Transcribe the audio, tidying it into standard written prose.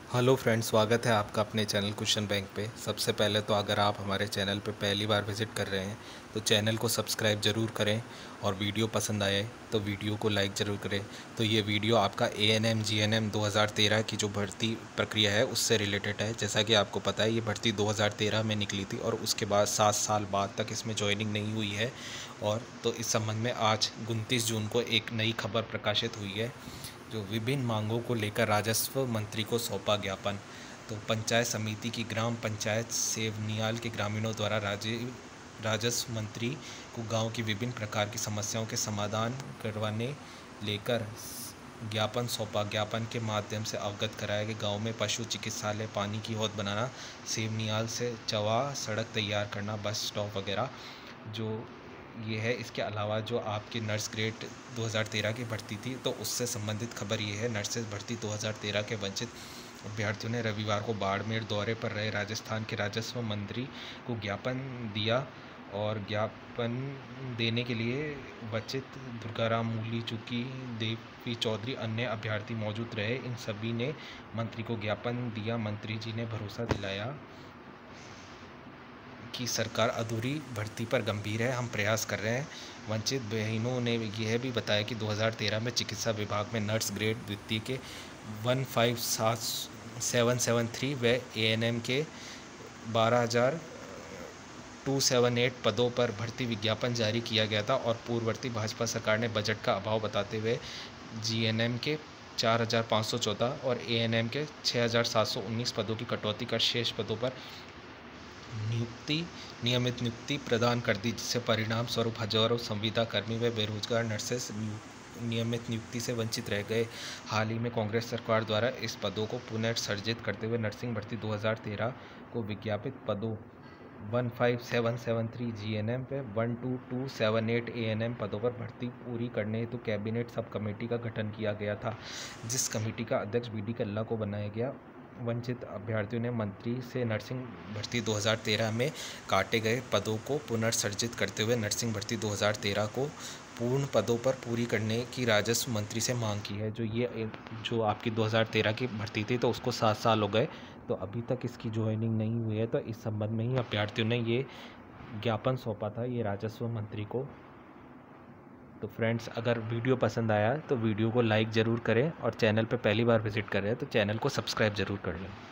Hello friends, स्वागत है आपका अपने चैनल क्वेश्चन बैंक पे। सबसे पहले तो अगर आप हमारे चैनल पे पहली बार विज़िट कर रहे हैं तो चैनल को सब्सक्राइब ज़रूर करें और वीडियो पसंद आए तो वीडियो को लाइक ज़रूर करें। तो ये वीडियो आपका एएनएम जीएनएम 2013 की जो भर्ती प्रक्रिया है उससे रिलेटेड है। जैसा कि आपको पता है, ये भर्ती 2013 में निकली थी और उसके बाद 7 साल बाद तक इसमें ज्वाइनिंग नहीं हुई है। और तो इस संबंध में आज 29 जून को एक नई खबर प्रकाशित हुई है, जो विभिन्न मांगों को लेकर राजस्व मंत्री को सौंपा ज्ञापन। तो पंचायत समिति की ग्राम पंचायत सेवनियाल के ग्रामीणों द्वारा राजस्व मंत्री को गांव की विभिन्न प्रकार की समस्याओं के समाधान करवाने लेकर ज्ञापन सौंपा। ज्ञापन के माध्यम से अवगत कराया कि गांव में पशु चिकित्सालय, पानी की हौद बनाना, सेवनियाल से चवा सड़क तैयार करना, बस स्टॉप वगैरह जो ये है। इसके अलावा जो आपकी नर्स ग्रेड 2013 की भर्ती थी, तो उससे संबंधित खबर ये है। नर्सेज भर्ती 2013 के वंचित अभ्यर्थियों ने रविवार को बाड़मेर दौरे पर रहे राजस्थान के राजस्व मंत्री को ज्ञापन दिया और ज्ञापन देने के लिए वंचित दुर्गाराम मूली, चुकी देवी चौधरी, अन्य अभ्यर्थी मौजूद रहे। इन सभी ने मंत्री को ज्ञापन दिया। मंत्री जी ने भरोसा दिलाया कि सरकार अधूरी भर्ती पर गंभीर है, हम प्रयास कर रहे हैं। वंचित बहनों ने यह भी बताया कि 2013 में चिकित्सा विभाग में नर्स ग्रेड द्वितीय के 15773 व एएनएम के 12,278 पदों पर भर्ती विज्ञापन जारी किया गया था और पूर्ववर्ती भाजपा सरकार ने बजट का अभाव बताते हुए जीएनएम के 4,514 और एएनएम के 6,719 पदों की कटौती कर शेष पदों पर नियमित नियुक्ति प्रदान कर दी, जिससे परिणाम स्वरूप हजारों संविदा कर्मी व बेरोजगार नर्सेस नियमित नियुक्ति से वंचित रह गए। हाल ही में कांग्रेस सरकार द्वारा इस पदों को पुनर्सृजित करते हुए नर्सिंग भर्ती 2013 को विज्ञापित पदों 15773 जीएनएम पे 12278 एएनएम पदों पर भर्ती पूरी करने हेतु कैबिनेट सब कमेटी का गठन किया गया था, जिस कमेटी का अध्यक्ष बीडी कल्ला को बनाया गया। वंचित अभ्यर्थियों ने मंत्री से नर्सिंग भर्ती 2013 में काटे गए पदों को पुनर्सृजित करते हुए नर्सिंग भर्ती 2013 को पूर्ण पदों पर पूरी करने की राजस्व मंत्री से मांग की है। जो आपकी 2013 की भर्ती थी, तो उसको 7 साल हो गए, तो अभी तक इसकी ज्वाइनिंग नहीं हुई है। तो इस संबंध में ही अभ्यर्थियों ने ये ज्ञापन सौंपा था ये राजस्व मंत्री को। तो फ्रेंड्स, अगर वीडियो पसंद आया तो वीडियो को लाइक ज़रूर करें और चैनल पे पहली बार विज़िट कर रहे हैं तो चैनल को सब्सक्राइब ज़रूर कर लें।